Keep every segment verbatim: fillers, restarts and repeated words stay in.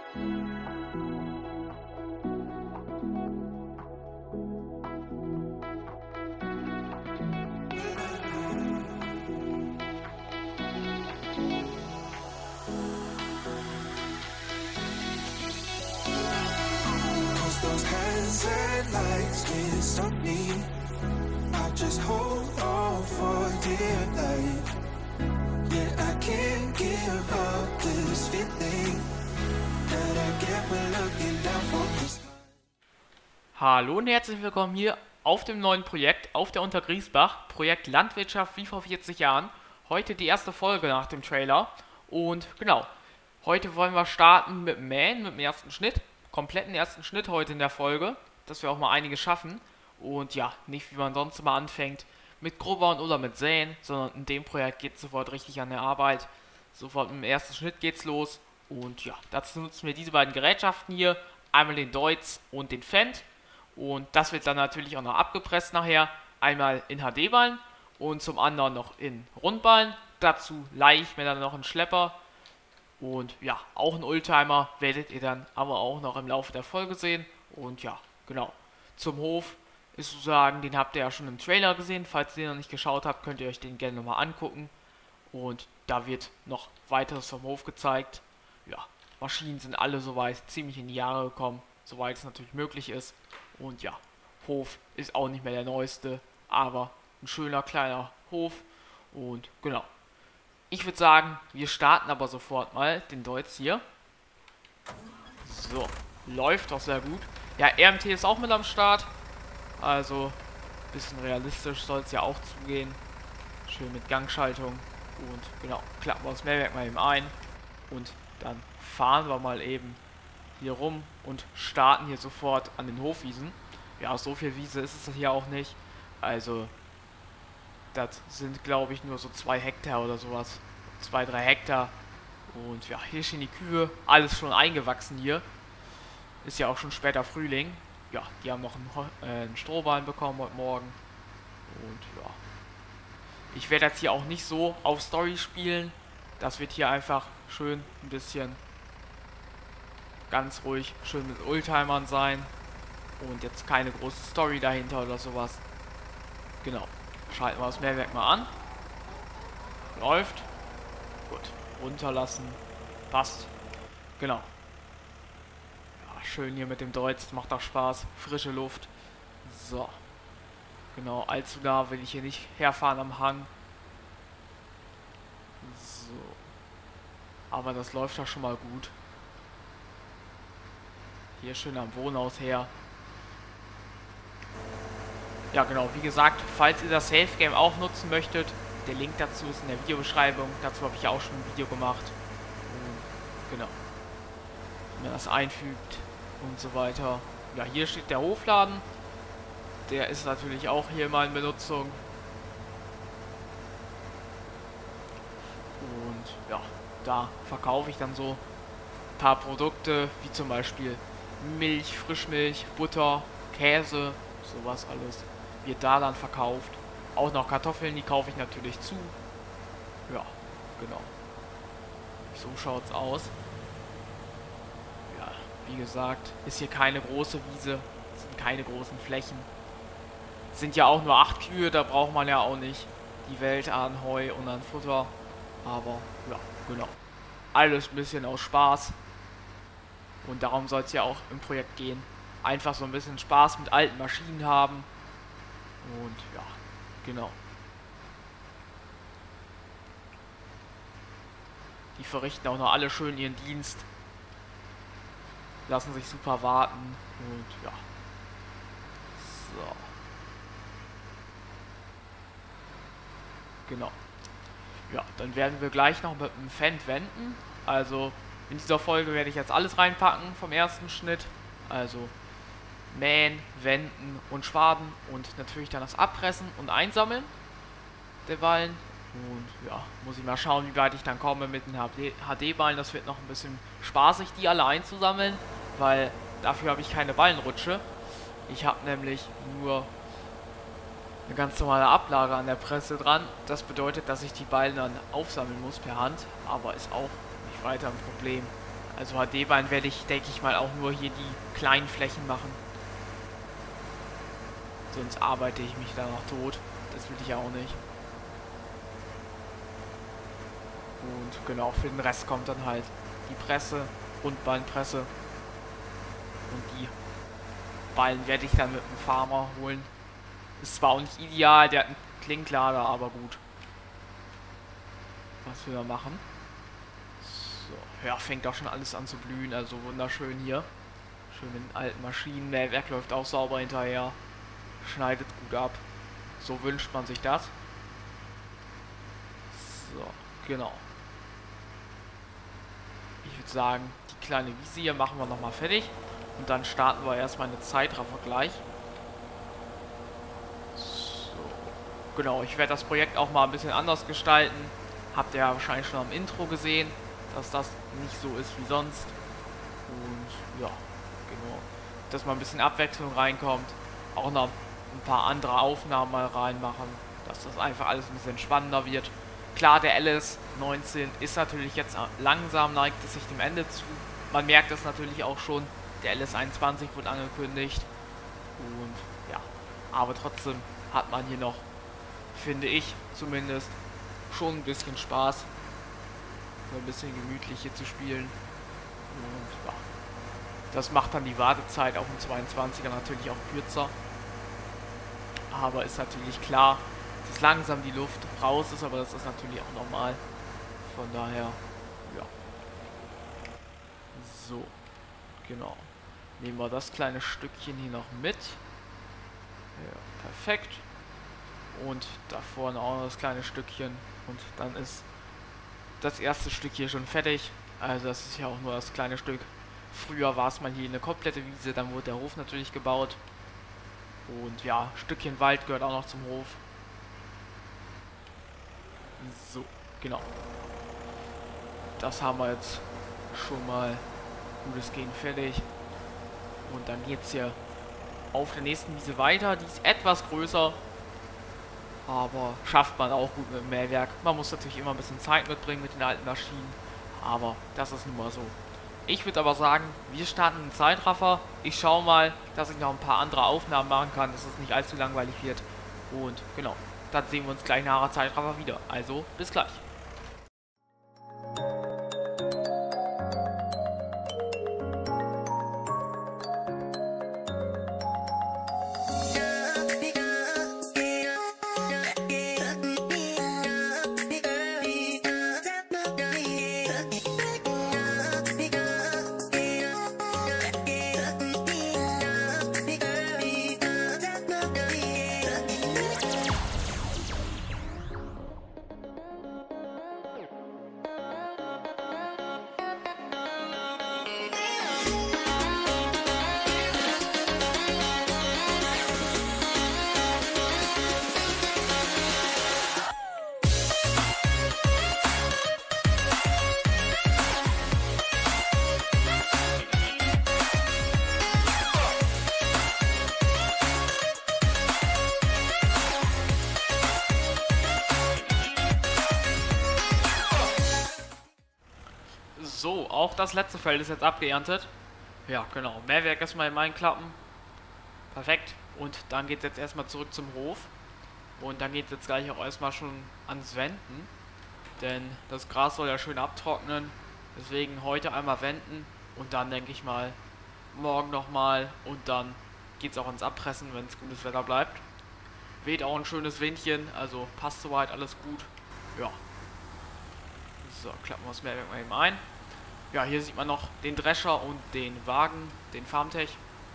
Those hands and lights can't stop me. I just hold on for dear life. Yeah, I can't give up this feeling that I get when looking down from the sky. Hallo und herzlich willkommen hier auf dem neuen Projekt auf der Untergriesbach. Projekt Landwirtschaft wie vor vierzig Jahren. Heute die erste Folge nach dem Trailer. Und genau, heute wollen wir starten mit Mähen, mit dem ersten Schnitt. Kompletten ersten Schnitt heute in der Folge, dass wir auch mal einiges schaffen und ja, nicht wie man sonst immer anfängt mit Grobbauen oder mit Säen, sondern in dem Projekt geht es sofort richtig an der Arbeit, sofort mit dem ersten Schnitt geht's los und ja, dazu nutzen wir diese beiden Gerätschaften hier, einmal den Deutz und den Fendt und das wird dann natürlich auch noch abgepresst nachher, einmal in H D-Ballen und zum anderen noch in Rundballen, dazu leihe ich mir dann noch einen Schlepper. Und ja, auch ein Oldtimer werdet ihr dann aber auch noch im Laufe der Folge sehen. Und ja, genau. Zum Hof ist zu sagen, den habt ihr ja schon im Trailer gesehen. Falls ihr den noch nicht geschaut habt, könnt ihr euch den gerne nochmal angucken. Und da wird noch weiteres vom Hof gezeigt. Ja, Maschinen sind alle soweit ziemlich in die Jahre gekommen, soweit es natürlich möglich ist. Und ja, Hof ist auch nicht mehr der neueste, aber ein schöner kleiner Hof. Und genau. Ich würde sagen, wir starten aber sofort mal den Deutz hier. So, läuft doch sehr gut. Ja, R M T ist auch mit am Start. Also, ein bisschen realistisch soll es ja auch zugehen. Schön mit Gangschaltung. Und genau, klappen wir das Mähwerk mal eben ein. Und dann fahren wir mal eben hier rum und starten hier sofort an den Hofwiesen. Ja, so viel Wiese ist es hier auch nicht. Also, das sind, glaube ich, nur so zwei Hektar oder sowas. Zwei, drei Hektar. Und ja, hier stehen die Kühe. Alles schon eingewachsen hier. Ist ja auch schon später Frühling. Ja, die haben noch einen, äh, einen Strohballen bekommen heute Morgen. Und ja. Ich werde jetzt hier auch nicht so auf Story spielen. Das wird hier einfach schön ein bisschen ganz ruhig, schön mit Oldtimern sein. Und jetzt keine große Story dahinter oder sowas. Genau. Schalten wir das Mähwerk mal an. Läuft. Gut. Runterlassen. Passt. Genau. Ja, schön hier mit dem Deutz. Macht auch Spaß. Frische Luft. So. Genau. Allzu nah will ich hier nicht herfahren am Hang. So. Aber das läuft doch schon mal gut. Hier schön am Wohnhaus her. Ja genau, wie gesagt, falls ihr das Safe Game auch nutzen möchtet, der Link dazu ist in der Videobeschreibung. Dazu habe ich auch schon ein Video gemacht. Und genau. Wie man das einfügt und so weiter. Ja, hier steht der Hofladen. Der ist natürlich auch hier mal in Benutzung. Und ja, da verkaufe ich dann so ein paar Produkte, wie zum Beispiel Milch, Frischmilch, Butter, Käse, sowas alles. Wird da dann verkauft. Auch noch Kartoffeln, die kaufe ich natürlich zu. Ja, genau. So schaut's aus. Ja, wie gesagt, ist hier keine große Wiese, sind keine großen Flächen. Sind ja auch nur acht Kühe, da braucht man ja auch nicht die Welt an Heu und an Futter. Aber ja, genau. Alles ein bisschen aus Spaß. Und darum soll es ja auch im Projekt gehen. Einfach so ein bisschen Spaß mit alten Maschinen haben. Und ja, genau. Die verrichten auch noch alle schön ihren Dienst. Lassen sich super warten. Und ja. So. Genau. Ja, dann werden wir gleich noch mit dem Fendt wenden. Also in dieser Folge werde ich jetzt alles reinpacken vom ersten Schnitt. Also mähen, wenden und schwaden und natürlich dann das Abpressen und Einsammeln der Ballen. Und ja, muss ich mal schauen, wie weit ich dann komme mit den H D-Ballen. Das wird noch ein bisschen spaßig, die alle einzusammeln, weil dafür habe ich keine Ballenrutsche. Ich habe nämlich nur eine ganz normale Ablage an der Presse dran. Das bedeutet, dass ich die Ballen dann aufsammeln muss per Hand, aber ist auch nicht weiter ein Problem. Also H D-Ballen werde ich, denke ich mal, auch nur hier die kleinen Flächen machen. Sonst arbeite ich mich danach tot. Das will ich auch nicht. Und genau, für den Rest kommt dann halt die Presse, Rundballenpresse. Und die Ballen werde ich dann mit dem Farmer holen. Ist zwar auch nicht ideal, der hat einen Klinklader, aber gut. Was wir da machen. So, ja, fängt auch schon alles an zu blühen, also wunderschön hier. Schön mit den alten Maschinen, der Werk läuft auch sauber hinterher. Schneidet gut ab. So wünscht man sich das. So, genau. Ich würde sagen, die kleine Wiese hier machen wir nochmal fertig. Und dann starten wir erstmal eine Zeitraffer gleich. So, genau, ich werde das Projekt auch mal ein bisschen anders gestalten. Habt ihr ja wahrscheinlich schon am Intro gesehen, dass das nicht so ist wie sonst. Und ja, genau. Dass mal ein bisschen Abwechslung reinkommt. Auch noch ein paar andere Aufnahmen mal reinmachen. Dass das einfach alles ein bisschen spannender wird. Klar, der L S neunzehn ist natürlich jetzt langsam, neigt es sich dem Ende zu. Man merkt das natürlich auch schon. Der L S einundzwanzig wurde angekündigt. Und ja, aber trotzdem hat man hier noch, finde ich zumindest, schon ein bisschen Spaß. So ein bisschen gemütlich hier zu spielen. Und ja, das macht dann die Wartezeit auf dem zweiundzwanziger natürlich auch kürzer. Aber ist natürlich klar, dass langsam die Luft raus ist, aber das ist natürlich auch normal. Von daher, ja. So, genau. Nehmen wir das kleine Stückchen hier noch mit. Ja, perfekt. Und da vorne auch noch das kleine Stückchen. Und dann ist das erste Stück hier schon fertig. Also das ist ja auch nur das kleine Stück. Früher war es mal hier eine komplette Wiese, dann wurde der Hof natürlich gebaut. Und ja, ein Stückchen Wald gehört auch noch zum Hof. So, genau. Das haben wir jetzt schon mal gutes gehen fertig. Und dann geht es hier auf der nächsten Wiese weiter. Die ist etwas größer. Aber schafft man auch gut mit dem Mähwerk. Man muss natürlich immer ein bisschen Zeit mitbringen mit den alten Maschinen. Aber das ist nun mal so. Ich würde aber sagen, wir starten einen Zeitraffer. Ich schaue mal, dass ich noch ein paar andere Aufnahmen machen kann, dass es nicht allzu langweilig wird. Und genau, dann sehen wir uns gleich nach der Zeitraffer wieder. Also, bis gleich. So, auch das letzte Feld ist jetzt abgeerntet. Ja, genau. Mähwerk erstmal im Einklappen. Perfekt. Und dann geht es jetzt erstmal zurück zum Hof. Und dann geht es jetzt gleich auch erstmal schon ans Wenden. Denn das Gras soll ja schön abtrocknen. Deswegen heute einmal wenden. Und dann denke ich mal, morgen nochmal. Und dann geht es auch ans Abpressen, wenn es gutes Wetter bleibt. Weht auch ein schönes Windchen. Also passt soweit, alles gut. Ja. So, klappen wir das Mähwerk mal eben ein. Ja, hier sieht man noch den Drescher und den Wagen, den Farmtech.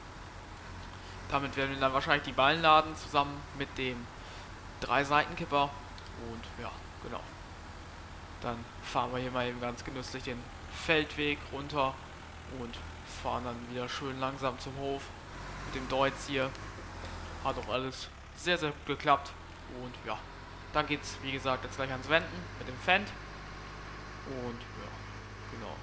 Damit werden wir dann wahrscheinlich die Ballen laden, zusammen mit dem Drei-Seitenkipper. Und ja, genau. Dann fahren wir hier mal eben ganz genüsslich den Feldweg runter und fahren dann wieder schön langsam zum Hof. Mit dem Deutz hier. Hat auch alles sehr, sehr gut geklappt. Und ja, dann geht es, wie gesagt, jetzt gleich ans Wenden mit dem Fendt. Und ja, genau.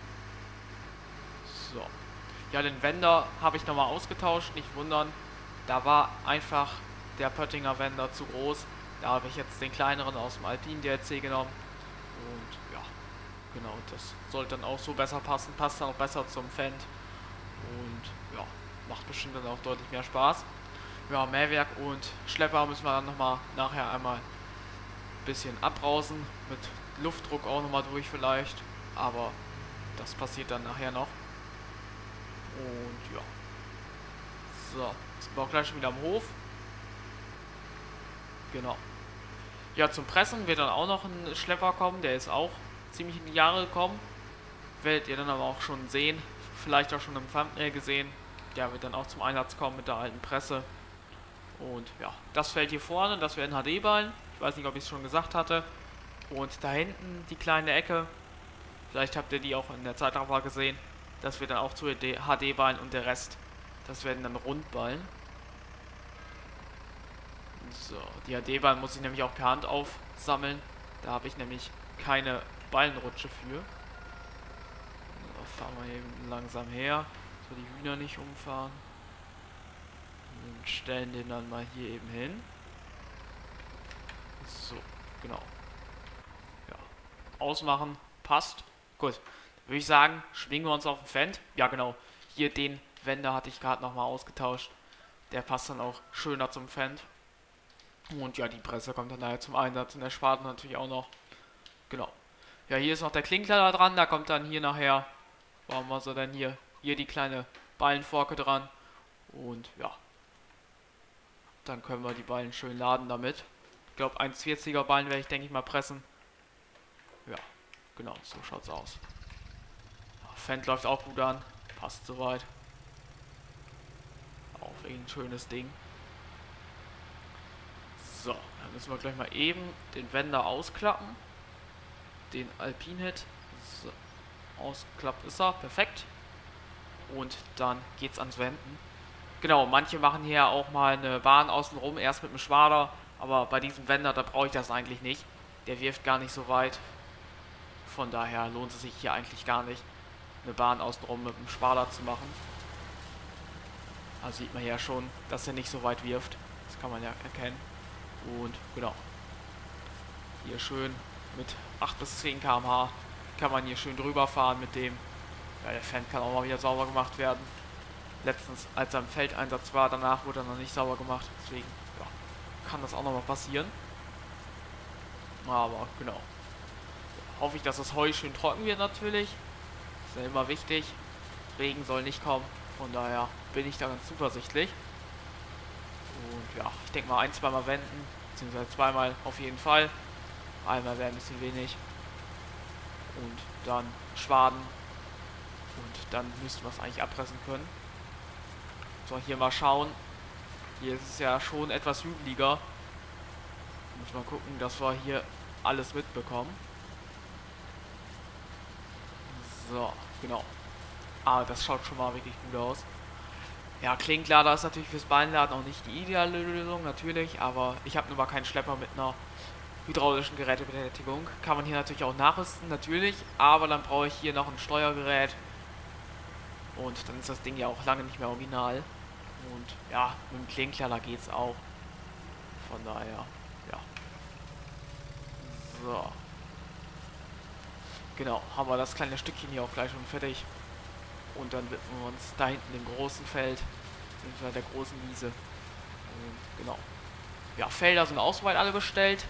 So. Ja, den Wender habe ich nochmal ausgetauscht, nicht wundern. Da war einfach der Pöttinger Wender zu groß. Da habe ich jetzt den kleineren aus dem Alpine D L C genommen. Und ja, Genau, das sollte dann auch so besser passen, passt dann auch besser zum Fendt und ja, macht bestimmt dann auch deutlich mehr Spaß. Ja, Mähwerk und Schlepper müssen wir dann nochmal nachher einmal ein bisschen abbrausen, mit Luftdruck auch nochmal durch vielleicht, aber das passiert dann nachher noch. Und ja, so, jetzt sind wir auch gleich schon wieder am Hof. Genau. Ja, zum Pressen wird dann auch noch ein Schlepper kommen, der ist auch ziemlich in die Jahre gekommen. Werdet ihr dann aber auch schon sehen, vielleicht auch schon im Thumbnail gesehen. Der wird dann auch zum Einsatz kommen mit der alten Presse. Und ja, das Feld hier vorne, das wäre ein H D-Ballen. Ich weiß nicht, ob ich es schon gesagt hatte. Und da hinten die kleine Ecke, vielleicht habt ihr die auch in der Zeitraffer gesehen. Das wird dann auch zu H D-Ballen und der Rest, das werden dann Rundballen. So, die H D-Ballen muss ich nämlich auch per Hand aufsammeln. Da habe ich nämlich keine Ballenrutsche für. So, fahren wir eben langsam her. So, die Hühner nicht umfahren. Und stellen den dann mal hier eben hin. So, genau. Ja, ausmachen, passt. Gut, würde ich sagen, schwingen wir uns auf den Fendt. Ja, genau. Hier den Wender hatte ich gerade nochmal ausgetauscht. Der passt dann auch schöner zum Fendt. Und ja, die Presse kommt dann daher zum Einsatz und der Spaten natürlich auch noch. Genau. Ja, hier ist noch der Klinkler dran, da kommt dann hier nachher, wo haben wir so denn hier? Hier die kleine Ballenforke dran. Und ja, dann können wir die Ballen schön laden damit. Ich glaube, eins vierziger Ballen werde ich, denke ich mal, pressen. Ja, genau, so schaut's aus. Fendt läuft auch gut an, passt soweit. Auch ein schönes Ding. So, dann müssen wir gleich mal eben den Wender ausklappen. Den Alpine-Hit. So, ausklappt ist er, perfekt. Und dann geht's ans Wenden. Genau, manche machen hier auch mal eine Bahn außenrum, erst mit dem Schwader. Aber bei diesem Wender, da brauche ich das eigentlich nicht. Der wirft gar nicht so weit. Von daher lohnt es sich hier eigentlich gar nicht, eine Bahn außenrum mit dem Schwader zu machen. Also sieht man ja schon, dass er nicht so weit wirft. Das kann man ja erkennen. Und genau, hier schön mit acht bis zehn Kilometer pro Stunde kann man hier schön drüber fahren mit dem. Ja, der Fendt kann auch mal wieder sauber gemacht werden. Letztens, als er im Feldeinsatz war, danach wurde er noch nicht sauber gemacht. Deswegen ja, kann das auch noch mal passieren. Aber genau, ja, hoffe ich, dass das Heu schön trocken wird natürlich. Ist ja immer wichtig. Regen soll nicht kommen. Von daher bin ich da ganz zuversichtlich. Und ja, ich denke mal ein, zweimal wenden, beziehungsweise zweimal auf jeden Fall. Einmal wäre ein bisschen wenig. Und dann schwaden. Und dann müssten wir es eigentlich abpressen können. So, hier mal schauen. Hier ist es ja schon etwas hügeliger. Muss mal gucken, dass wir hier alles mitbekommen. So, genau. Ah, das schaut schon mal wirklich gut aus. Ja, Klinklader ist natürlich fürs Ballenladen auch nicht die ideale Lösung, natürlich, aber ich habe nun mal keinen Schlepper mit einer hydraulischen Gerätebetätigung. Kann man hier natürlich auch nachrüsten, natürlich, aber dann brauche ich hier noch ein Steuergerät und dann ist das Ding ja auch lange nicht mehr original. Und ja, mit dem Klinklader geht's auch. Von daher, ja. So. Genau, haben wir das kleine Stückchen hier auch gleich schon fertig. Und dann widmen wir uns da hinten dem großen Feld, beziehungsweise der großen Wiese. Und genau. Ja, Felder sind auch soweit alle bestellt.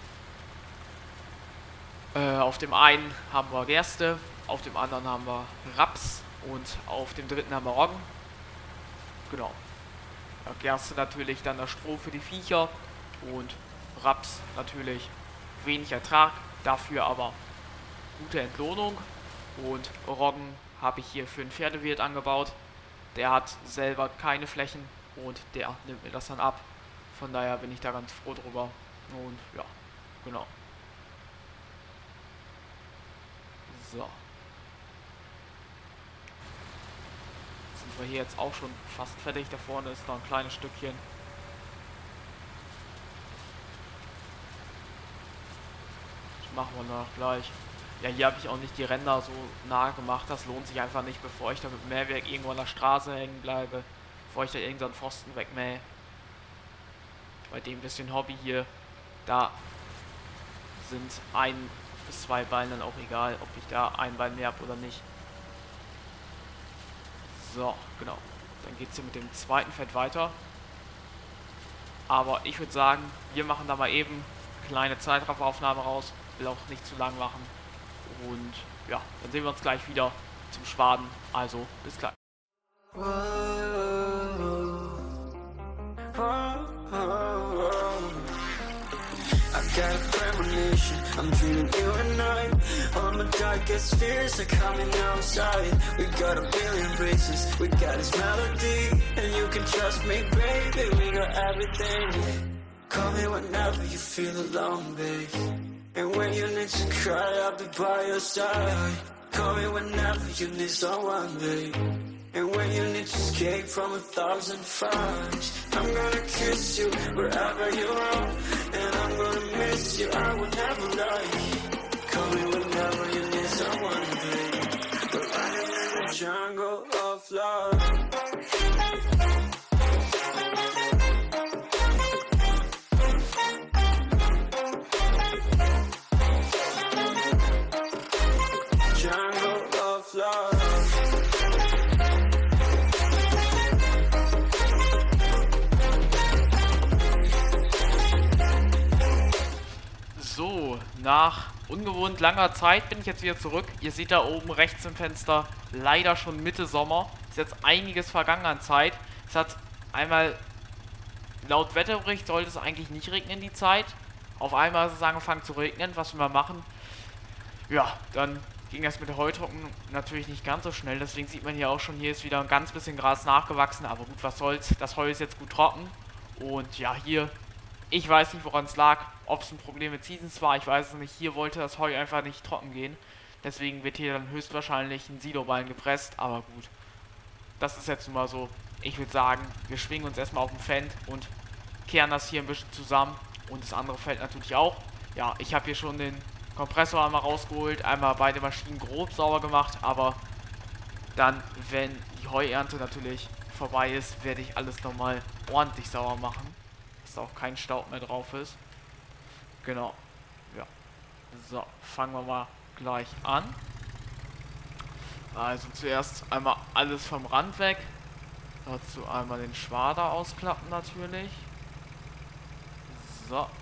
Äh, auf dem einen haben wir Gerste, auf dem anderen haben wir Raps und auf dem dritten haben wir Roggen. Genau. Ja, Gerste natürlich dann das Stroh für die Viecher und Raps natürlich wenig Ertrag, dafür aber gute Entlohnung. Und Roggen habe ich hier für einen Pferdewirt angebaut. Der hat selber keine Flächen und der nimmt mir das dann ab. Von daher bin ich da ganz froh drüber. Und ja, genau. So. Sind wir hier jetzt auch schon fast fertig. Da vorne ist noch ein kleines Stückchen. Das machen wir noch gleich. Ja, hier habe ich auch nicht die Ränder so nah gemacht, das lohnt sich einfach nicht, bevor ich da mit dem Mähwerk irgendwo an der Straße hängen bleibe, bevor ich da irgendeinen Pfosten wegmähe. Bei dem bisschen Hobby hier, da sind ein bis zwei Ballen dann auch egal, ob ich da ein Ball mehr habe oder nicht. So, genau. Dann geht es hier mit dem zweiten Feld weiter. Aber ich würde sagen, wir machen da mal eben kleine Zeitrafferaufnahme raus. Will auch nicht zu lang machen. Und ja, dann sehen wir uns gleich wieder zum Schwaden. Also, bis gleich. Whoa, whoa, whoa. I've got a premonition, I'm dreaming you and night. All my darkest fears are coming outside. We got a billion races, we got this melody. And you can trust me, baby, we got everything. Call me whenever you feel alone, babe. And when you need to cry, I'll be by your side. Call me whenever you need someone, babe. And when you need to escape from a thousand fires, I'm gonna kiss you wherever you are. And I'm gonna miss you, I will never lie. Call me whenever you need someone, babe. We're running in the jungle of love. So, nach ungewohnt langer Zeit bin ich jetzt wieder zurück. Ihr seht da oben rechts im Fenster leider schon Mitte Sommer. Ist jetzt einiges vergangen an Zeit. Es hat einmal, laut Wetterbericht sollte es eigentlich nicht regnen die Zeit. Auf einmal ist es angefangen zu regnen. Was wir mal machen? Ja, dann ging das mit der Heutrocknung natürlich nicht ganz so schnell. Deswegen sieht man hier auch schon, hier ist wieder ein ganz bisschen Gras nachgewachsen. Aber gut, was soll's. Das Heu ist jetzt gut trocken. Und ja, hier, ich weiß nicht, woran es lag. Ob es ein Problem mit Seasons war, ich weiß es nicht. Hier wollte das Heu einfach nicht trocken gehen. Deswegen wird hier dann höchstwahrscheinlich ein Siloballen gepresst. Aber gut, das ist jetzt nun mal so. Ich würde sagen, wir schwingen uns erstmal auf den Fend und kehren das hier ein bisschen zusammen. Und das andere Feld natürlich auch. Ja, ich habe hier schon den Kompressor einmal rausgeholt. Einmal beide Maschinen grob sauber gemacht. Aber dann, wenn die Heuernte natürlich vorbei ist, werde ich alles nochmal ordentlich sauber machen. Dass auch kein Staub mehr drauf ist. Genau. Ja. So, fangen wir mal gleich an. Also zuerst einmal alles vom Rand weg. Dazu einmal den Schwader ausklappen natürlich. So.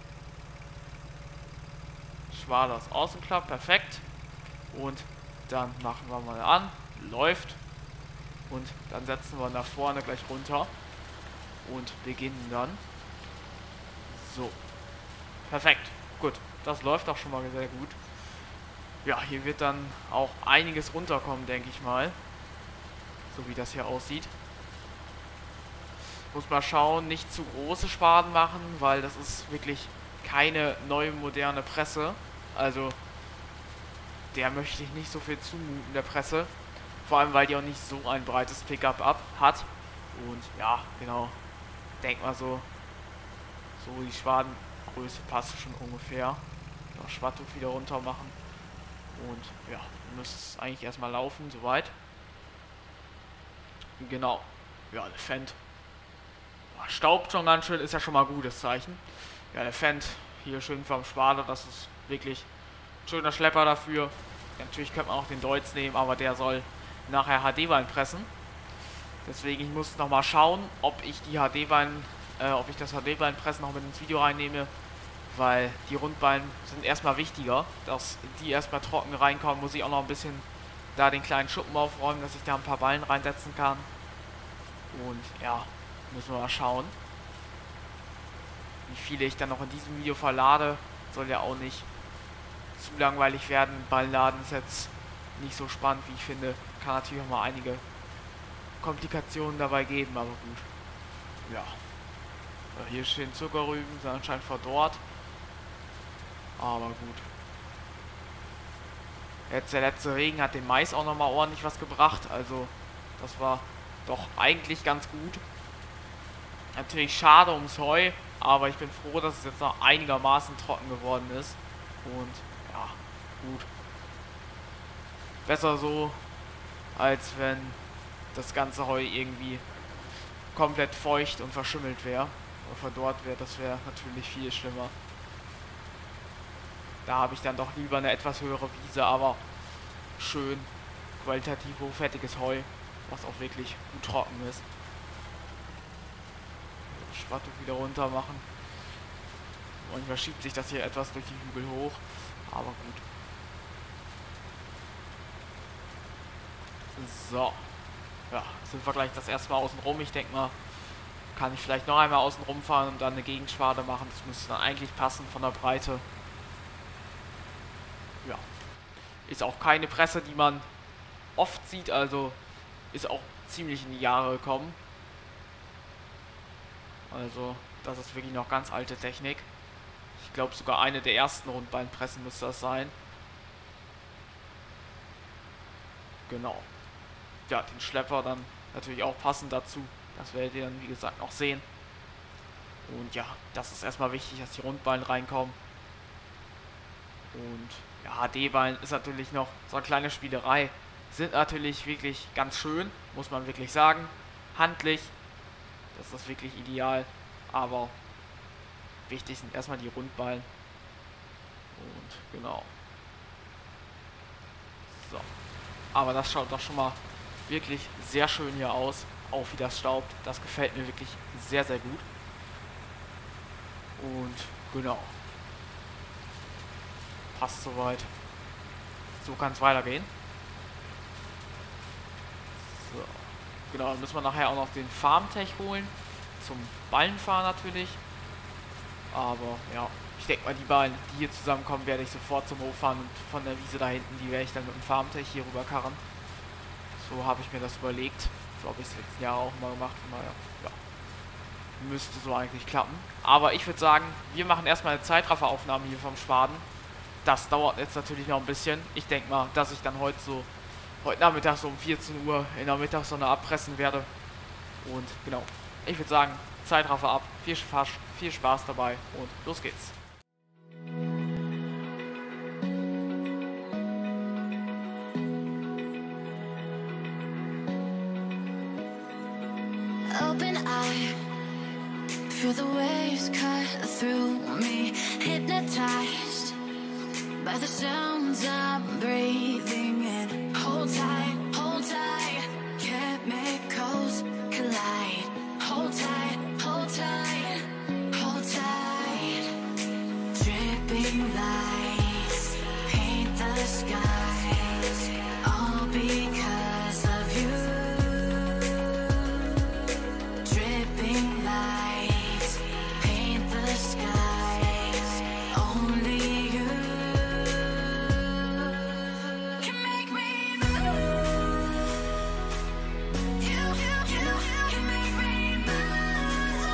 Schwader ist außenklappt, perfekt. Und dann machen wir mal an. Läuft. Und dann setzen wir nach vorne gleich runter. Und beginnen dann. So. Perfekt. Gut. Das läuft auch schon mal sehr gut. Ja, hier wird dann auch einiges runterkommen, denke ich mal. So wie das hier aussieht. Muss mal schauen, nicht zu große Schwaden machen, weil das ist wirklich keine neue moderne Presse. Also, der möchte ich nicht so viel zumuten, der Presse. Vor allem, weil die auch nicht so ein breites Pickup ab hat. Und ja, genau. Denk mal so, so die Schwadengröße passt schon ungefähr. Das Schwadtuch wieder runter machen. Und ja, müsste es eigentlich erstmal laufen, soweit. Genau. Ja, der Fendt staubt schon ganz schön, ist ja schon mal ein gutes Zeichen. Ja, der Fendt hier schön vom Schwader, das ist wirklich ein schöner Schlepper dafür. Natürlich könnte man auch den Deutz nehmen, aber der soll nachher H D-Ballen pressen. Deswegen, ich muss noch mal schauen, ob ich die H D-Ballen, äh, ob ich das H D-Ballen pressen noch mit ins Video reinnehme, weil die Rundballen sind erstmal wichtiger, dass die erstmal trocken reinkommen. Muss ich auch noch ein bisschen da den kleinen Schuppen aufräumen, dass ich da ein paar Ballen reinsetzen kann. Und ja, müssen wir mal schauen, wie viele ich dann noch in diesem Video verlade. Soll ja auch nicht zu langweilig werden. Ballladen ist jetzt nicht so spannend, wie ich finde. Kann natürlich auch mal einige Komplikationen dabei geben, aber gut. Ja. Ja, hier stehen Zuckerrüben, sind anscheinend verdorrt. Aber gut. Jetzt der letzte Regen hat dem Mais auch nochmal ordentlich was gebracht. Also das war doch eigentlich ganz gut. Natürlich schade ums Heu, aber ich bin froh, dass es jetzt noch einigermaßen trocken geworden ist. Und ja, gut. Besser so, als wenn das ganze Heu irgendwie komplett feucht und verschimmelt wäre. Oder verdorrt wäre, das wäre natürlich viel schlimmer. Da habe ich dann doch lieber eine etwas höhere Wiese, aber schön qualitativ hochwertiges Heu, was auch wirklich gut trocken ist. Das Schwatttuch wieder runter machen. Manchmal schiebt sich das hier etwas durch die Hügel hoch, aber gut. So. Ja, sind wir gleich das erste Mal außen rum. Ich denke mal, kann ich vielleicht noch einmal außen rum fahren und dann eine Gegenschwade machen. Das müsste dann eigentlich passen von der Breite. Ja. Ist auch keine Presse, die man oft sieht, also ist auch ziemlich in die Jahre gekommen. Also, das ist wirklich noch ganz alte Technik. Ich glaube sogar eine der ersten Rundbeinpressen müsste das sein. Genau. Ja, den Schlepper dann natürlich auch passend dazu. Das werdet ihr dann wie gesagt noch sehen. Und ja, das ist erstmal wichtig, dass die Rundballen reinkommen. Und ja, H D-Ballen ist natürlich noch so eine kleine Spielerei. Sind natürlich wirklich ganz schön, muss man wirklich sagen. Handlich, das ist wirklich ideal. Aber wichtig sind erstmal die Rundballen. Und genau. So. Aber das schaut doch schon mal wirklich sehr schön hier aus. Auch wie das staubt. Das gefällt mir wirklich sehr, sehr gut. Und genau. Passt soweit. So kann es weitergehen. So. Genau, dann müssen wir nachher auch noch den Farmtech holen. Zum Ballenfahren natürlich. Aber ja, ich denke mal, die Ballen, die hier zusammenkommen, werde ich sofort zum Hof fahren. Und von der Wiese da hinten, die werde ich dann mit dem Farmtech hier rüber karren. So habe ich mir das überlegt. So habe ich es letzten Jahr auch mal gemacht. Von daher, ja. Müsste so eigentlich klappen. Aber ich würde sagen, wir machen erstmal eine Zeitrafferaufnahme hier vom Spaden. Das dauert jetzt natürlich noch ein bisschen. Ich denke mal, dass ich dann heute so, heute Nachmittag so um vierzehn Uhr in der Mittagssonne abpressen werde. Und genau, ich würde sagen, Zeitraffer ab. Viel Spaß, viel Spaß dabei und los geht's. Open eye, feel the waves cut through me, hypnotized by the sounds I'm breathing in. Hold tight, hold tight, chemicals collide. Hold tight, hold tight, hold tight. Dripping lights paint the skies, all because of you. Dripping lights paint the skies, only you can make me move. You, you, you can make me move.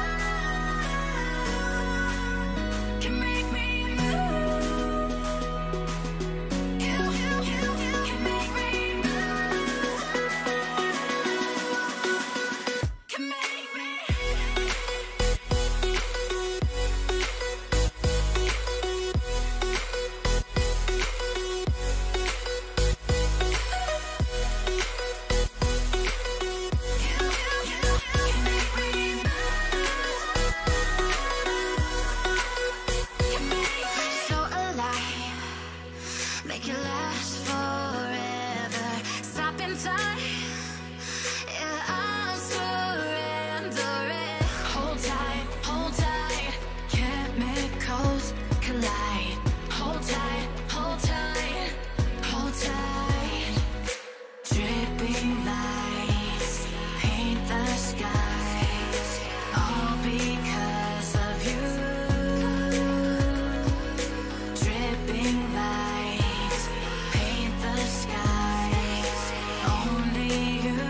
Can make me move. You, you, you can make me move. Can make me. So alive, make it last forever. Stop in time, yeah, I'll surrender it. Hold tight, hold tight, chemicals collide. Hold tight, hold tight, hold tight. Dripping lights paint the skies, all because of you. Dripping lights paint the skies, only you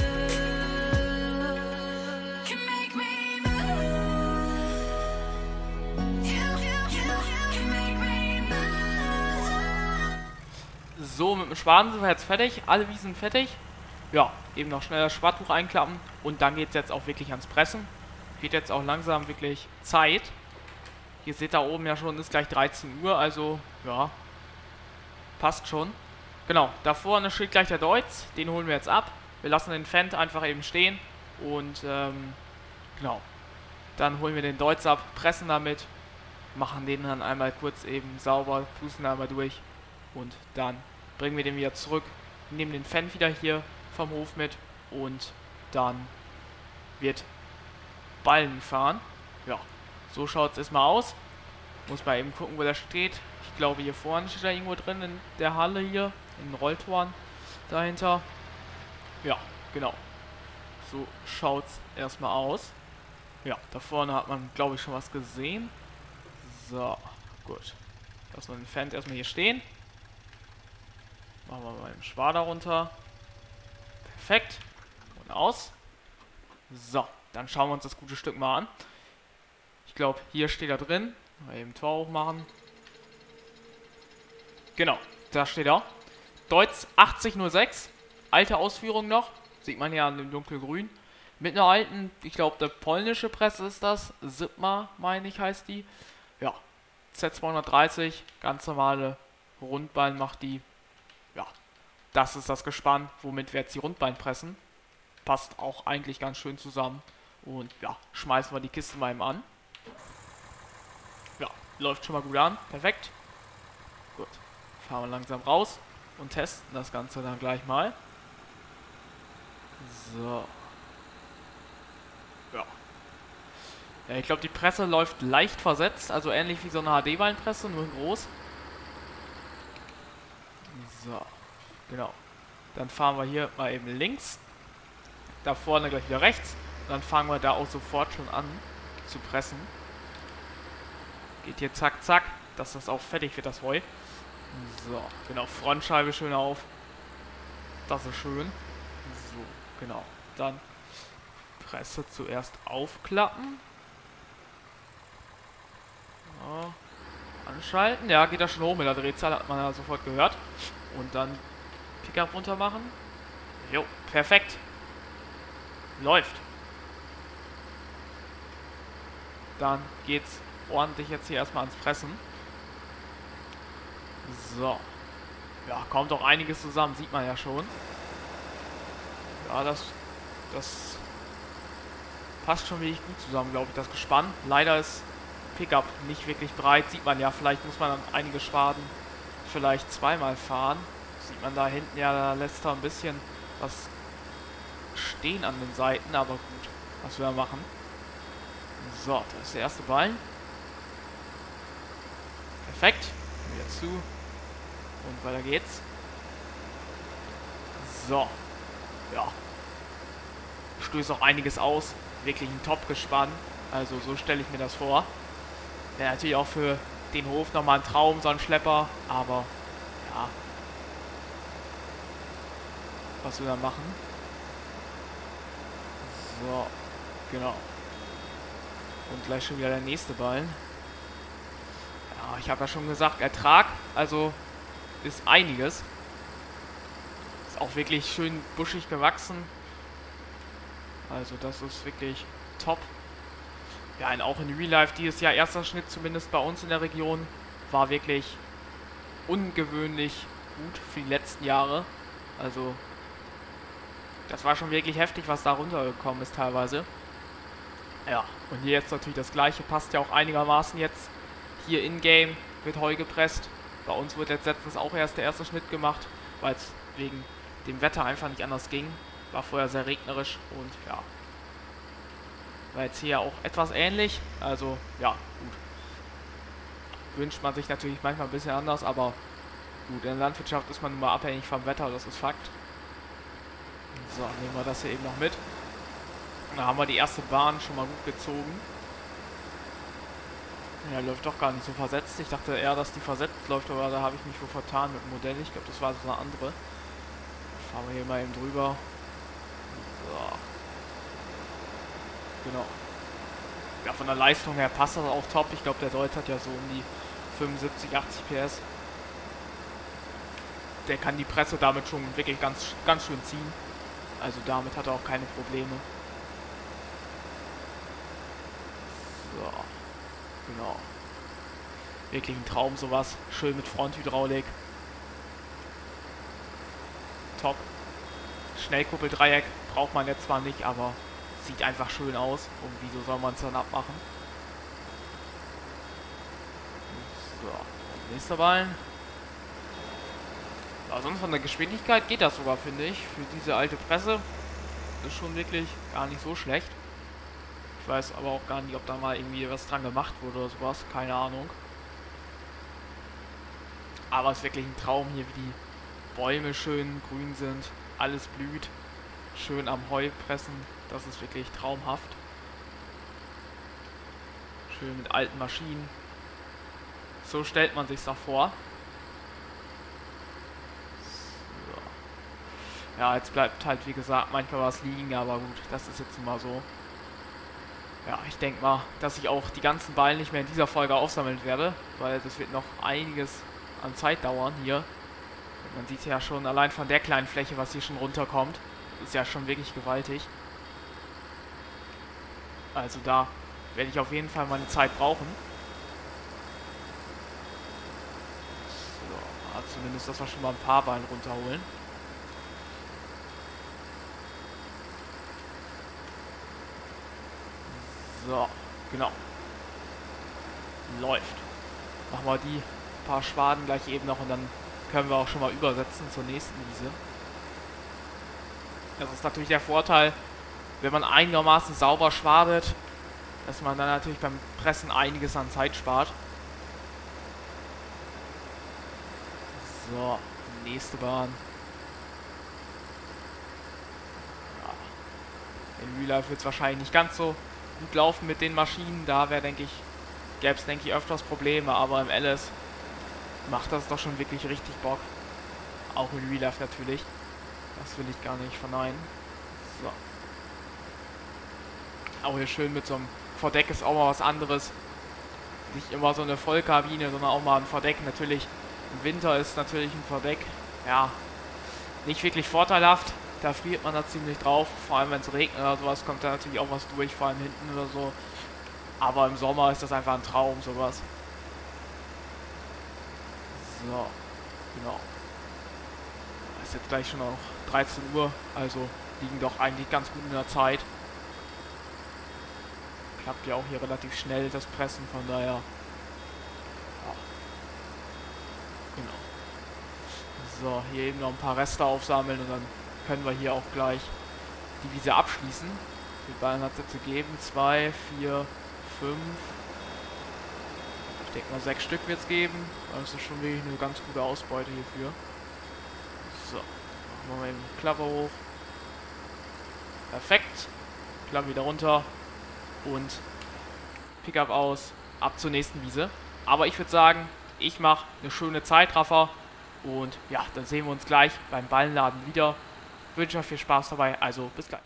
can make me move. You, you, you can make me move. So, mit dem Spaden sind wir jetzt fertig. Alle Wiesen sind fertig. Ja, eben noch schnell das Schwatttuch einklappen. Und dann geht es jetzt auch wirklich ans Pressen. Geht jetzt auch langsam wirklich Zeit. Ihr seht da oben ja schon, ist gleich dreizehn Uhr. Also, ja, passt schon. Genau, da vorne steht gleich der Deutz. Den holen wir jetzt ab. Wir lassen den Fendt einfach eben stehen. Und, ähm, genau. Dann holen wir den Deutz ab, pressen damit. machen den dann einmal kurz eben sauber, pusten einmal durch und dann bringen wir den wieder zurück, nehmen den Fan wieder hier vom Hof mit und dann wird Ballen gefahren. Ja, so schaut es erstmal aus. Muss mal eben gucken, wo der steht. Ich glaube, hier vorne steht er irgendwo drin in der Halle hier, in den Rolltoren dahinter. Ja, genau. So schaut es erstmal aus. Ja, da vorne hat man, glaube ich, schon was gesehen. So, gut. Lassen wir den Fan erstmal hier stehen. Machen wir mal den Schwader runter. Perfekt. Und aus. So, dann schauen wir uns das gute Stück mal an. Ich glaube, hier steht er drin. Mal eben Tor hochmachen. Genau, da steht er. Deutz achtzig null sechs. Alte Ausführung noch. Sieht man ja an dem dunkelgrün. Mit einer alten, ich glaube, der polnische Presse ist das. Sigma, meine ich, heißt die. Ja, Z zweihundertdreißig. Ganz normale Rundbein macht die. Ja, das ist das Gespann, womit wir jetzt die Rundbein pressen. Passt auch eigentlich ganz schön zusammen. Und ja, schmeißen wir die Kiste mal eben an. Ja, läuft schon mal gut an. Perfekt. Gut, fahren wir langsam raus und testen das Ganze dann gleich mal. So. Ja. Ja, ich glaube, die Presse läuft leicht versetzt, also ähnlich wie so eine H D-Ballenpresse, nur in groß. So, genau. Dann fahren wir hier mal eben links. Da vorne gleich wieder rechts. Dann fangen wir da auch sofort schon an zu pressen. Geht hier zack, zack, dass das auch fertig wird, das Heu. So, genau, Frontscheibe schön auf. Das ist schön. So, genau. Dann Presse zuerst aufklappen. So. Anschalten. Ja, geht das schon hoch mit der Drehzahl, hat man ja sofort gehört. Und dann Pickup runter machen. Jo, perfekt. Läuft. Dann geht's ordentlich jetzt hier erstmal ans Pressen. So. Ja, kommt auch einiges zusammen, sieht man ja schon. Ja, das, das passt schon wirklich gut zusammen, glaube ich, das Gespann. Leider ist Pickup nicht wirklich breit, sieht man ja. Vielleicht muss man dann einige Schwaden vielleicht zweimal fahren. Sieht man da hinten ja, da lässt er ein bisschen was stehen an den Seiten, aber gut, was wir machen. So, das ist der erste Ballen. Perfekt. Wieder zu. Und weiter geht's. So. Ja. Stößt auch einiges aus. Wirklich ein Top-Gespann. Also so stelle ich mir das vor. Wäre natürlich auch für den Hof nochmal ein Traum, so ein Schlepper. Aber, ja. Was wir da machen. So. Genau. Und gleich schon wieder der nächste Ballen. Ja, ich habe ja schon gesagt, Ertrag, also ist einiges. Ist auch wirklich schön buschig gewachsen. Also das ist wirklich top. Ja, und auch in Real Life dieses Jahr, erster Schnitt zumindest bei uns in der Region, war wirklich ungewöhnlich gut für die letzten Jahre. Also das war schon wirklich heftig, was da runtergekommen ist teilweise. Ja, und hier jetzt natürlich das gleiche, passt ja auch einigermaßen jetzt. Hier in-game wird Heu gepresst. Bei uns wird jetzt letztens auch erst der erste Schnitt gemacht, weil es wegen dem Wetter einfach nicht anders ging. War vorher sehr regnerisch und ja. War jetzt hier auch etwas ähnlich, also ja, gut. Wünscht man sich natürlich manchmal ein bisschen anders, aber gut, in der Landwirtschaft ist man nun mal abhängig vom Wetter, das ist Fakt. So, nehmen wir das hier eben noch mit. Da haben wir die erste Bahn schon mal gut gezogen. Ja, läuft doch gar nicht so versetzt. Ich dachte eher, dass die versetzt läuft, aber da habe ich mich wohl vertan mit dem Modell. Ich glaube, das war so eine andere. Fahren wir hier mal eben drüber. So. Genau. Ja, von der Leistung her passt das auch top. Ich glaube, der Deutz hat ja so um die fünfundsiebzig, achtzig P S. Der kann die Presse damit schon wirklich ganz, ganz schön ziehen. Also damit hat er auch keine Probleme. So, genau. Wirklich ein Traum sowas. Schön mit Fronthydraulik. Top. Schnellkuppeldreieck braucht man jetzt zwar nicht, aber sieht einfach schön aus. Und wieso soll man es dann abmachen? So, nächster Ballen. Aber sonst von der Geschwindigkeit geht das sogar, finde ich. Für diese alte Presse ist schon wirklich gar nicht so schlecht. Ich weiß aber auch gar nicht, ob da mal irgendwie was dran gemacht wurde oder sowas. Keine Ahnung. Aber es ist wirklich ein Traum hier, wie die Bäume schön grün sind. Alles blüht. Schön am Heu pressen. Das ist wirklich traumhaft. Schön mit alten Maschinen. So stellt man sich's auch vor. So. Ja, jetzt bleibt halt wie gesagt manchmal was liegen, aber gut, das ist jetzt mal so. Ja, ich denke mal, dass ich auch die ganzen Ballen nicht mehr in dieser Folge aufsammeln werde, weil das wird noch einiges an Zeit dauern hier. Man sieht ja schon allein von der kleinen Fläche, was hier schon runterkommt, ist ja schon wirklich gewaltig. Also da werde ich auf jeden Fall meine Zeit brauchen. So, ja, zumindest, dass wir schon mal ein paar Ballen runterholen. So, genau. Läuft. Machen wir die paar Schwaden gleich eben noch und dann können wir auch schon mal übersetzen zur nächsten Wiese. Das ist natürlich der Vorteil, wenn man einigermaßen sauber schwadet, dass man dann natürlich beim Pressen einiges an Zeit spart. So, nächste Bahn. Ja. In Real Life wird es wahrscheinlich nicht ganz so gut laufen mit den Maschinen. Da wäre, denke ich, gäbe es, denke ich, öfters Probleme, aber im L S macht das doch schon wirklich richtig Bock. Auch in Real Life natürlich. Das will ich gar nicht verneinen. So. Auch hier schön mit so einem Vordeck ist auch mal was anderes. Nicht immer so eine Vollkabine, sondern auch mal ein Vordeck. Natürlich, im Winter ist natürlich ein Vordeck, ja, nicht wirklich vorteilhaft. Da friert man da ziemlich drauf. Vor allem, wenn es regnet oder sowas, kommt da natürlich auch was durch, vor allem hinten oder so. Aber im Sommer ist das einfach ein Traum, sowas. So, genau. Ist jetzt gleich schon auch dreizehn Uhr, also liegen doch eigentlich ganz gut in der Zeit. Klappt ja auch hier relativ schnell das Pressen, von daher. Ja. Genau. So, hier eben noch ein paar Reste aufsammeln und dann können wir hier auch gleich die Wiese abschließen. Wie viele Ballen hat es jetzt gegeben? zwei, vier, fünf. Ich denke mal sechs Stück wird es geben. Das ist schon wirklich eine ganz gute Ausbeute hierfür. So, machen wir mal eben Klappe hoch. Perfekt. Klappe wieder runter. Und Pickup aus. Ab zur nächsten Wiese. Aber ich würde sagen, ich mache eine schöne Zeitraffer. Und ja, dann sehen wir uns gleich beim Ballenladen wieder. Ich wünsche euch viel Spaß dabei. Also bis gleich.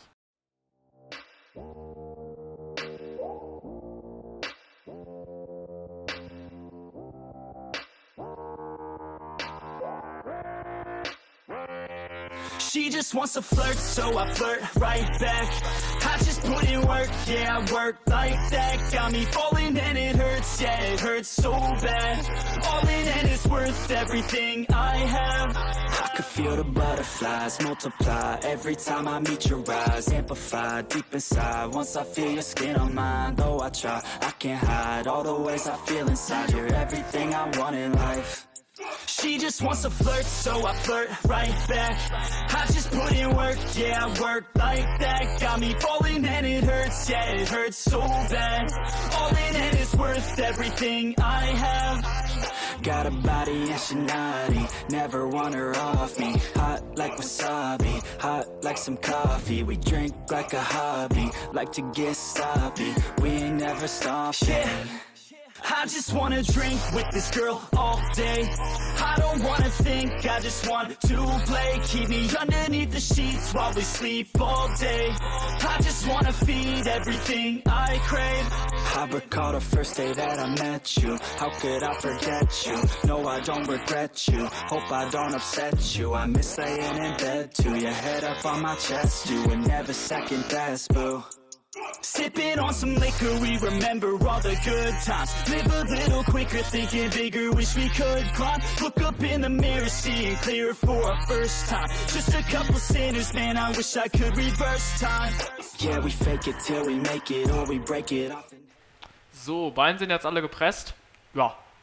She just wants to flirt, so I flirt right back. I just put in work, yeah, I work like that. Got me falling and it hurts, yeah, it hurts so bad. All in and it's worth everything I have. I could feel the butterflies multiply every time I meet your eyes. Amplify deep inside once I feel your skin on mine. Though I try, I can't hide all the ways I feel inside. You're everything I want in life. She just wants to flirt, so I flirt right back. I just put in work, yeah, I work like that. Got me falling and it hurts, yeah, it hurts so bad. All in and it's worth everything I have. Got a body and she naughty, never want her off me. Hot like wasabi, hot like some coffee. We drink like a hobby, like to get sloppy. We ain't never stopping. Yeah. I just wanna drink with this girl all day. I don't wanna think, I just want to play. Keep me underneath the sheets while we sleep all day. I just wanna feed everything I crave. I recall the first day that I met you. How could I forget you? No, I don't regret you. Hope I don't upset you. I miss laying in bed too. Your head up on my chest, you were never second best, boo. Sipping on some liquor, we remember all the good times. Live a little quicker, thinking bigger, wish we could climb. Look up in the mirror, seeing clearer for our first time. Just a couple sinners, man, I wish I could reverse time. Yeah, we fake it till we make it, or we break it off. So, Beine sind jetzt alle gepresst. Ja,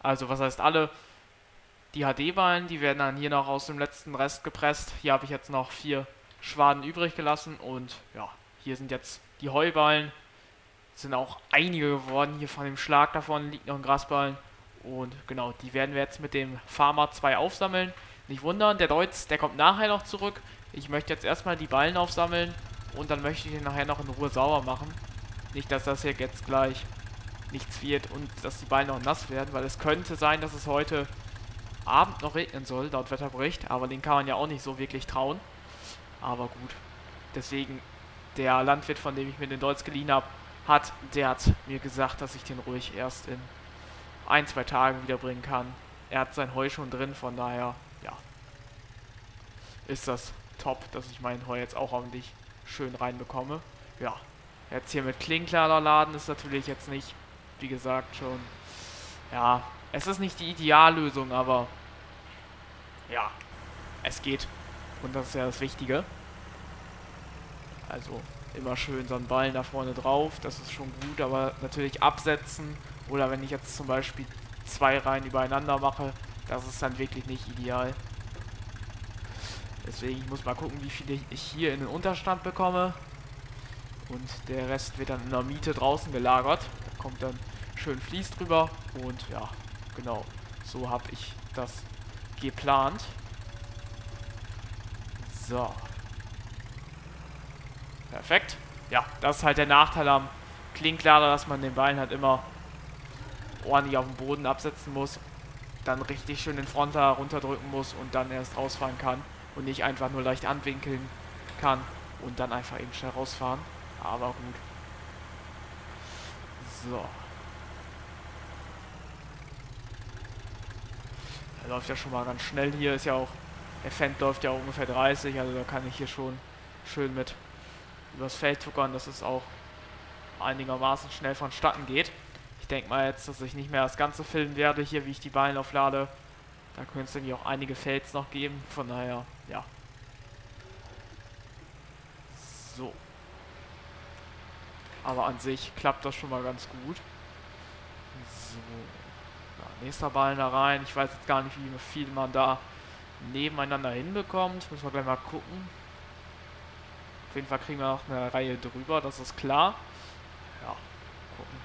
Also was heißt alle? Die H D-Ballen, die werden dann hier noch aus dem letzten Rest gepresst. Hier habe ich jetzt noch vier Schwaden übrig gelassen und ja, hier sind jetzt die Heuballen. Es sind auch einige geworden. Hier von dem Schlag davon liegt noch ein Grasballen. Und genau, die werden wir jetzt mit dem Farmer zwei aufsammeln. Nicht wundern, der Deutz, der kommt nachher noch zurück. Ich möchte jetzt erstmal die Ballen aufsammeln und dann möchte ich ihn nachher noch in Ruhe sauber machen. Nicht, dass das hier jetzt gleich nichts wird und dass die Ballen noch nass werden, weil es könnte sein, dass es heute Abend noch regnen soll, laut Wetterbericht. Aber den kann man ja auch nicht so wirklich trauen. Aber gut, deswegen, der Landwirt, von dem ich mir den Deutz geliehen habe, hat, der hat mir gesagt, dass ich den ruhig erst in ein, zwei Tagen wiederbringen kann. Er hat sein Heu schon drin, von daher, ja, ist das top, dass ich mein Heu jetzt auch ordentlich schön reinbekomme. Ja, jetzt hier mit Klinklader laden ist natürlich jetzt nicht, wie gesagt, schon, ja, es ist nicht die Ideallösung, aber ja, es geht. Und das ist ja das Wichtige. Also immer schön so einen Ballen da vorne drauf, das ist schon gut, aber natürlich absetzen oder wenn ich jetzt zum Beispiel zwei Reihen übereinander mache, das ist dann wirklich nicht ideal. Deswegen, ich muss mal gucken, wie viele ich hier in den Unterstand bekomme. Und der Rest wird dann in der Miete draußen gelagert. Da kommt dann schön Vlies drüber und ja, genau, so habe ich das geplant. So. Perfekt. Ja, das ist halt der Nachteil am Klinklader, dass man den Ballen halt immer ordentlich auf den Boden absetzen muss. Dann richtig schön den Fronter runterdrücken muss und dann erst rausfahren kann. Und nicht einfach nur leicht anwinkeln kann und dann einfach eben schnell rausfahren. Aber gut. So. Er läuft ja schon mal ganz schnell hier. Ist ja auch, der Fendt läuft ja auch ungefähr dreißig, also da kann ich hier schon schön mit übers Feld tuckern, dass es auch einigermaßen schnell vonstatten geht. Ich denke mal jetzt, dass ich nicht mehr das Ganze filmen werde, hier wie ich die Ballen auflade. Da könnte es irgendwie auch einige Fails noch geben, von daher, ja. So. Aber an sich klappt das schon mal ganz gut. So. Ja, nächster Ballen da rein. Ich weiß jetzt gar nicht, wie viel man da nebeneinander hinbekommt. Müssen wir gleich mal gucken. Auf jeden Fall kriegen wir noch eine Reihe drüber, das ist klar. Ja, gucken.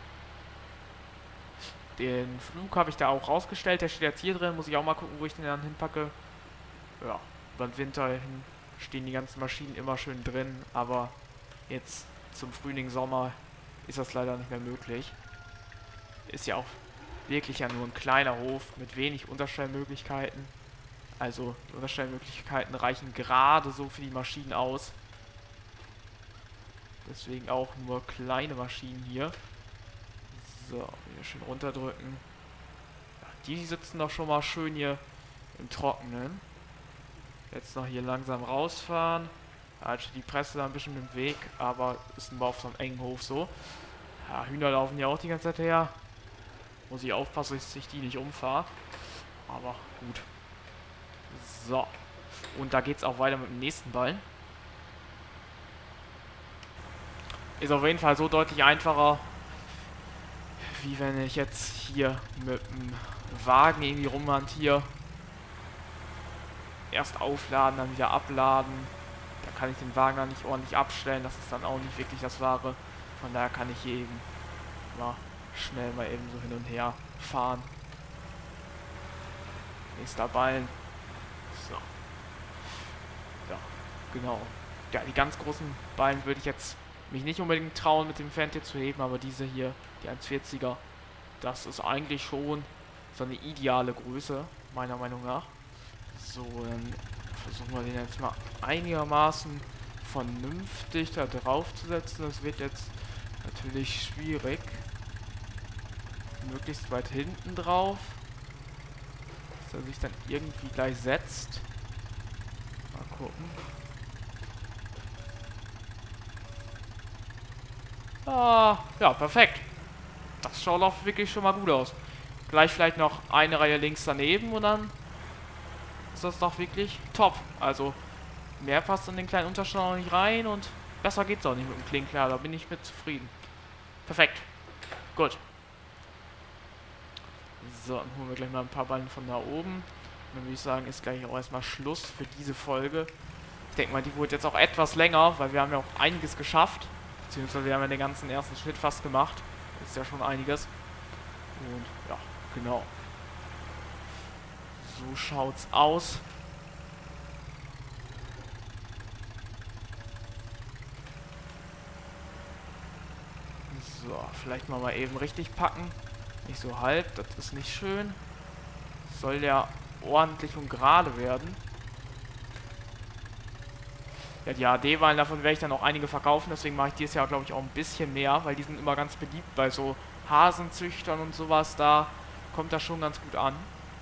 Den Flug habe ich da auch rausgestellt. Der steht jetzt hier drin. Muss ich auch mal gucken, wo ich den dann hinpacke. Ja, über den Winter hin stehen die ganzen Maschinen immer schön drin. Aber jetzt zum Frühling, Sommer ist das leider nicht mehr möglich. Ist ja auch wirklich ja nur ein kleiner Hof mit wenig Unterstellmöglichkeiten. Also die Unterstellmöglichkeiten reichen gerade so für die Maschinen aus. Deswegen auch nur kleine Maschinen hier. So, wieder schön runterdrücken. Ja, die sitzen doch schon mal schön hier im Trockenen. Jetzt noch hier langsam rausfahren. Also die Presse da ein bisschen im Weg, aber ist nur auf so einem engen Hof so. Ja, Hühner laufen ja auch die ganze Zeit her. Muss ich aufpassen, dass ich die nicht umfahre. Aber gut. So. Und da geht es auch weiter mit dem nächsten Ballen. Ist auf jeden Fall so deutlich einfacher, wie wenn ich jetzt hier mit dem Wagen irgendwie rumhantiere. Erst aufladen, dann wieder abladen. Da kann ich den Wagen dann nicht ordentlich abstellen. Das ist dann auch nicht wirklich das Wahre. Von daher kann ich hier eben mal schnell mal eben so hin und her fahren. Nächster Ballen. So. Ja, genau. Ja, die ganz großen Ballen würde ich jetzt mich nicht unbedingt trauen, mit dem Fendt hier zu heben, aber diese hier, die eins vierziger, das ist eigentlich schon so eine ideale Größe, meiner Meinung nach. So, dann versuchen wir den jetzt mal einigermaßen vernünftig da drauf zu setzen. Das wird jetzt natürlich schwierig. Möglichst weit hinten drauf, dass er sich dann irgendwie gleich setzt. Mal gucken. Ah, ja, perfekt. Das schaut auch wirklich schon mal gut aus. Gleich vielleicht noch eine Reihe links daneben und dann ist das doch wirklich top. Also, mehr passt in den kleinen Unterstand auch nicht rein und besser geht's auch nicht mit dem Klinklader. Da bin ich mit zufrieden. Perfekt. Gut. So, dann holen wir gleich mal ein paar Ballen von da oben. Und dann würde ich sagen, ist gleich auch erstmal Schluss für diese Folge. Ich denke mal, die wurde jetzt auch etwas länger, weil wir haben ja auch einiges geschafft. Beziehungsweise wir haben ja den ganzen ersten Schnitt fast gemacht. Das ist ja schon einiges. Und ja, genau. So schaut's aus. So, vielleicht mal mal eben richtig packen. Nicht so halb, das ist nicht schön. Soll ja ordentlich und gerade werden. Ja, die A D-Wahlen, davon werde ich dann auch einige verkaufen, deswegen mache ich dieses Jahr, glaube ich, auch ein bisschen mehr, weil die sind immer ganz beliebt bei so Hasenzüchtern und sowas, da kommt das schon ganz gut an.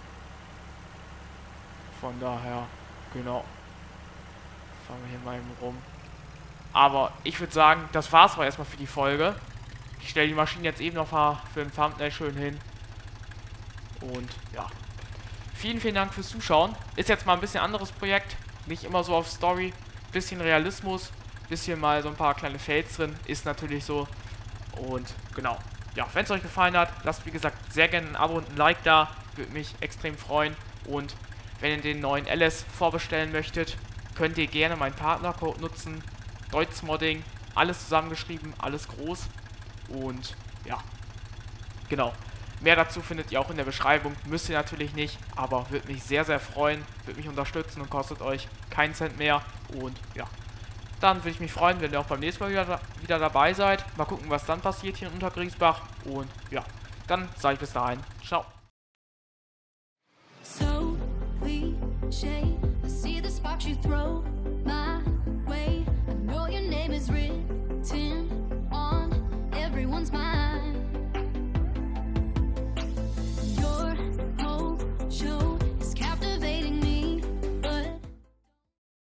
Von daher, genau. Fahren wir hier mal eben rum. Aber ich würde sagen, das war's aber erstmal für die Folge. Ich stelle die Maschine jetzt eben noch mal für den Thumbnail schön hin. Und ja. Vielen, vielen Dank fürs Zuschauen. Ist jetzt mal ein bisschen anderes Projekt. Nicht immer so auf Story. Bisschen Realismus. Bisschen mal so ein paar kleine Fails drin. Ist natürlich so. Und genau. Ja, wenn es euch gefallen hat, lasst wie gesagt sehr gerne ein Abo und ein Like da. Würde mich extrem freuen. Und wenn ihr den neuen L S vorbestellen möchtet, könnt ihr gerne meinen Partnercode nutzen. Deutzmodding. Alles zusammengeschrieben. Alles groß. Und ja. Genau. Mehr dazu findet ihr auch in der Beschreibung. Müsst ihr natürlich nicht, aber würde mich sehr, sehr freuen. Würde mich unterstützen und kostet euch keinen Cent mehr. Und ja, dann würde ich mich freuen, wenn ihr auch beim nächsten Mal wieder, wieder dabei seid. Mal gucken, was dann passiert hier in Untergriesbach. Und ja, dann sage ich bis dahin. Ciao. So cliche, I see the sparks you throw.